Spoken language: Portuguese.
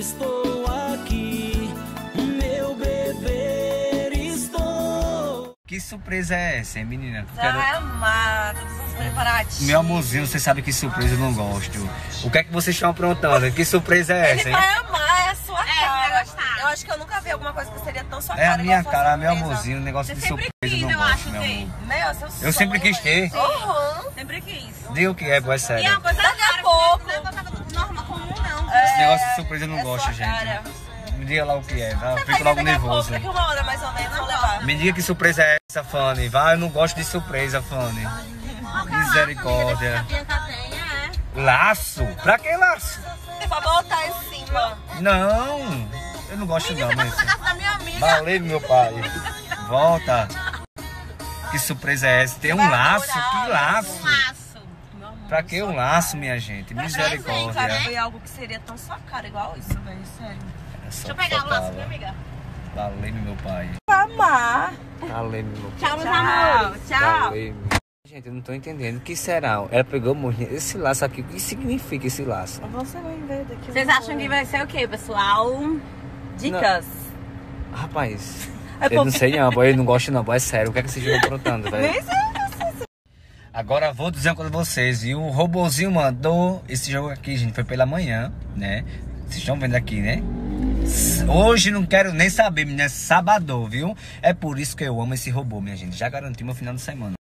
estou aqui, meu bebê, estou. Que surpresa é essa, hein, menina? Vai amar, todos os preparativos. Meu amorzinho, você sabe que surpresa eu não gosto. O que é que vocês estão aprontando? Que surpresa é essa, Ele hein? vai amar, é a sua cara. vai gostar. Eu acho que eu nunca vi alguma coisa que seria tão sua É cara. a minha igual cara, sua meu surpresa. amorzinho, negócio de surpresa eu não eu gosto, acho, meu ter. amor. Meu, seu Eu sempre quis ter. Uhum. Sempre quis. Diga o que é, pô, é E é sério. uma coisa Daqui a rara, pouco. não é coisa normal, comum não. Esse negócio de surpresa eu não é gosto, sua gente. cara. Me diga lá o que é, tá? Eu Vai fico ver logo daqui a nervoso. pouco, daqui uma hora mais ou menos, vou levar. Me diga que surpresa é essa, Fanny. Vai, eu não gosto de surpresa, Fanny. Misericórdia. Bianca tem, Laço? Pra que laço? Pra botar em cima. Não, eu não gosto não, mas... casa da minha amiga. Valeu, meu pai. Volta. Que surpresa é essa? Tem um laço? Que laço? Laço. Pra que um laço, minha gente? Cara, Misericórdia. foi algo que seria tão sua cara, igual isso, velho, sério. Deixa eu pegar o laço, minha amiga. Valeu, meu pai. Vai amar. Valeu, meu pai. Tchau, meus amores. Tchau. Valeu. Gente, eu não tô entendendo. O que será? Ela pegou esse laço aqui. O que significa esse laço? Você vai ver daqui. Vocês acham que vai ser o quê, pessoal? Dicas. Rapaz, eu não sei não, boy. Eu não gosto não, boy. É sério. O que é que vocês estão aprontando, velho? Agora vou dizer uma coisa pra vocês, viu? O robozinho mandou esse jogo aqui, gente. Foi pela manhã, né? Vocês estão vendo aqui, né? Hoje não quero nem saber, menina. É sábado, viu? É por isso que eu amo esse robô, minha gente. Já garanti meu final de semana.